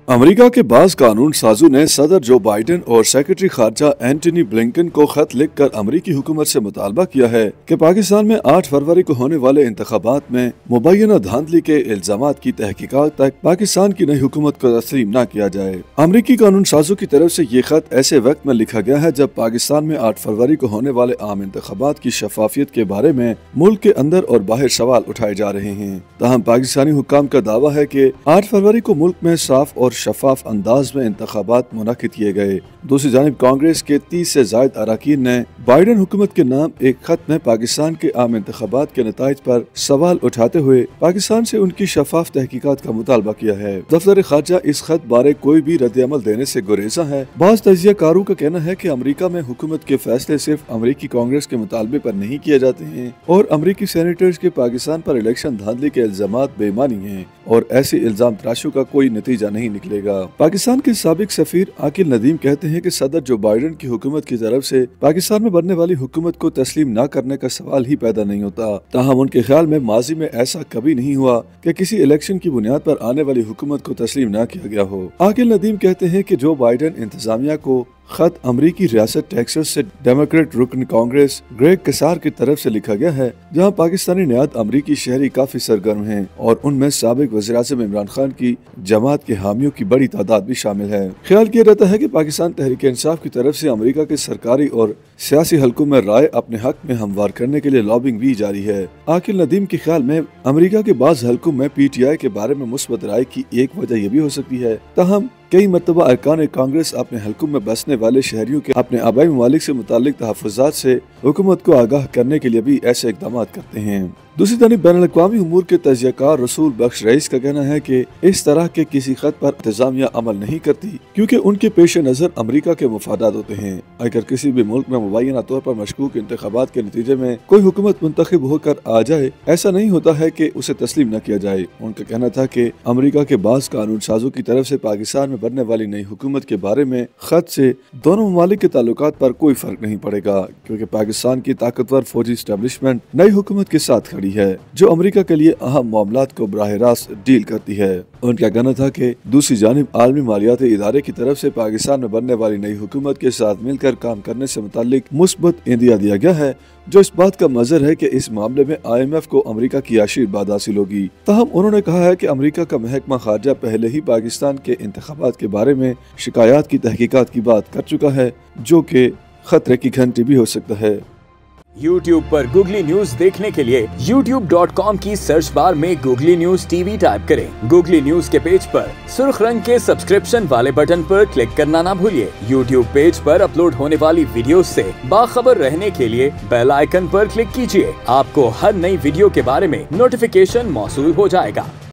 America के बाज़ कानून साजों ने सदर जो बाइडेन और सेक्रेटरी खारजा एंटनी ब्लिंकन को खत लिखकर अमेरिकी हुकूमत से मुतालबा किया है कि पाकिस्तान में 8 फरवरी को होने वाले इंतखाबात में मुबैना धांधली के इल्जामात की तहकीकात तक पाकिस्तान की नई हुकूमत को तस्लीम न किया जाए। अमेरिकी कानून साजों की तरफ से ये खत ऐसे वक्त में लिखा गया है जब पाकिस्तान में 8 फरवरी को होने वाले आम इंतखाबात की शफाफियत के बारे में मुल्क के अंदर और बाहर सवाल उठाए जा रहे हैं। ताहम पाकिस्तानी हुक्काम का दावा है कि 8 फरवरी को मुल्क में साफ और शफाफ अंदाज में इंतखाबात मुनक्किद किए गए। दूसरी जानिब कांग्रेस के 30 से ज्यादा अरकान ने बाइडेन हुकूमत के नाम एक खत में पाकिस्तान के आम इंतखाबात के नताइज पर सवाल उठाते हुए पाकिस्तान से उनकी शफाफ तहकीकात का मुतालबा किया है। दफ्तर खारजा इस खत बारे कोई भी रद्द-ए-अमल देने से गुरेजा है। बाज़ तजियाकारों का कहना है कि अमेरिका में हुकूमत के फैसले सिर्फ अमेरिकी कांग्रेस के मुतालबे पर नहीं किए जाते हैं और अमेरिकी सेनेटर्स के पाकिस्तान पर इलेक्शन धांधली के इल्जामात बेईमानी हैं और ऐसे इल्जाम तराशों का कोई नतीजा नहीं निकलेगा। पाकिस्तान के साबिक सफीर आकिल नदीम कहते हैं कि सदर जो बाइडेन की हुकूमत की तरफ से पाकिस्तान में बनने वाली हुकूमत को तस्लीम न करने का सवाल ही पैदा नहीं होता। ताहम उनके ख्याल में माजी में ऐसा कभी नहीं हुआ कि किसी इलेक्शन की बुनियाद पर आने वाली हुकूमत को तस्लीम न किया गया हो। आकिल नदीम कहते हैं कि जो बाइडेन इंतजामिया को खत अमरीकी रियासत टेक्सास से डेमोक्रेट रुकन कांग्रेस ग्रेग कसार की तरफ से लिखा गया है, जहां पाकिस्तानी नियात अमरीकी शहरी काफी सरगर्म हैं और उनमें साबिक वज़ीर-ए-आज़म इमरान खान की जमात के हामियों की बड़ी तादाद भी शामिल है। ख्याल किया जाता है कि पाकिस्तान तहरीक इंसाफ की तरफ से अमेरिका के सरकारी और सियासी हलकों में राय अपने हक में हमवार करने के लिए लॉबिंग भी जारी है। आकिल नदीम के ख्याल में अमेरिका के बाज़ हलकों में PTI के बारे में मुस्बत राय की एक वजह यह भी हो सकती है। ताहम कई मरतबा अरकान कांग्रेस अपने हलकों में बसने वाले शहरियों के अपने आबाई ममालिक से मुतालिक तहफ़्फ़ुज़ात से हुकूमत को आगाह करने के लिए भी ऐसे इक़दाम करते हैं। दूसरी तरफ बैनुल-अक़वामी उमूर के तजियाकार रसूल बख्श रईस का कहना है कि इस तरह के किसी खत पर इंतजामिया अमल नहीं करती क्योंकि उनके पेश नज़र अमरीका के मुफादात होते हैं। अगर किसी भी मुल्क में मुबैना तौर पर मशकूक इंतखाबात के नतीजे में कोई हुकूमत मुंतखब होकर आ जाए, ऐसा नहीं होता है कि उसे तस्लीम न किया जाए। उनका कहना था कि अमरीका के बाज़ कानून साजों की तरफ से पाकिस्तान में बनने वाली नई हुकूमत के बारे में खत से दोनों ममालिक के ताल्लुकात पर कोई फर्क नहीं पड़ेगा क्योंकि पाकिस्तान की ताकतवर फौजी एस्टेब्लिशमेंट नई हुकूमत के साथ खड़ी है जो अमेरिका के लिए अहम मामलात को बराह रास्त डील करती है। उनका कहना था कि दूसरी जानिब आलमी मालियाती इदारे की तरफ से पाकिस्तान में बनने वाली नई हुकूमत के साथ मिलकर काम करने से मुताल्लिक मुस्बत इंदिया दिया गया है जो इस बात का मज़र है कि इस मामले में IMF को अमेरिका की आशीर्वाद हासिल होगी। ताहम उन्होंने कहा है कि अमेरिका का महकमा खारजा पहले ही पाकिस्तान के इंतखाबात के बारे में शिकायत की तहकीकात की बात कर चुका है जो कि खतरे की घंटी भी हो सकता है। YouTube पर गूगली न्यूज देखने के लिए youtube.com की सर्च बार में गूगली न्यूज TV टाइप करें। गूगली न्यूज के पेज पर सुर्ख रंग के सब्सक्रिप्शन वाले बटन पर क्लिक करना ना भूलिए। YouTube पेज पर अपलोड होने वाली वीडियो से बाखबर रहने के लिए बेल आइकन पर क्लिक कीजिए। आपको हर नई वीडियो के बारे में नोटिफिकेशन मौसूल हो जाएगा।